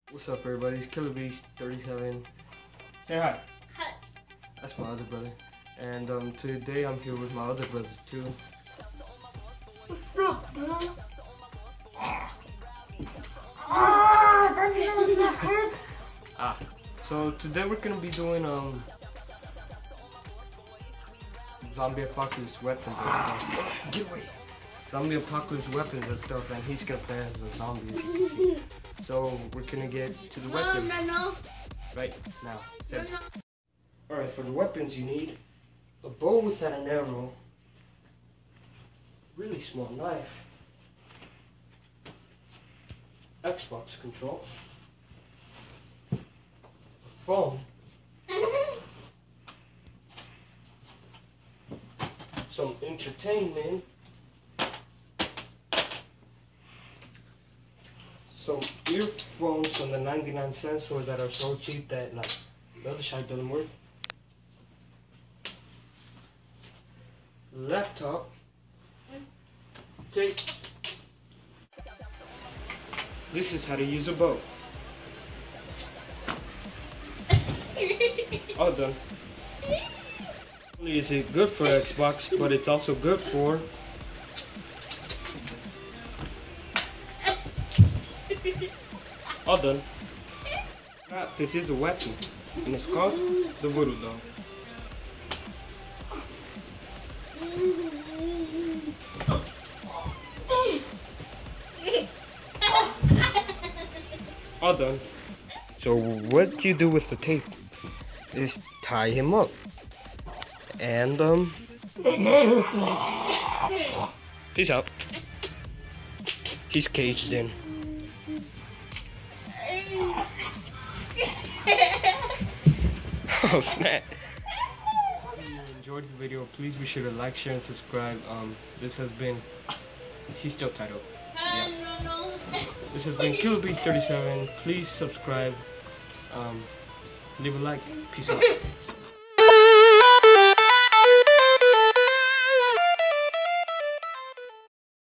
What's up, everybody? It's Killer Beast 37. Say hi. Hi. That's my other brother. And today I'm here with my other brother too. What's up, bro? That hurt. So today we're gonna be doing zombie apocalypse weapons and stuff. Get away! Zombie apocalypse weapons and stuff, and he's gonna play as a zombie, as you can see. So we're gonna get to the weapons No. right now. No. Alright, for the weapons you need a bow without an arrow, really small knife, Xbox control, a phone, some entertainment, some earphones from the 99-cent store that are so cheap that like the other side doesn't work, laptop, tape. This is how to use a bow. All done. Not only is it good for Xbox, but it's also good for all done. This is a weapon, and it's called the Voodoo Doll. All done. So what you do with the tape is tie him up, and peace out. He's caged in. Oh snap! If you enjoyed the video, please be sure to like, share, and subscribe. This has been. He's still tied up. Yeah. This has been Killer Beast 37. Please subscribe. Leave a like. Peace out.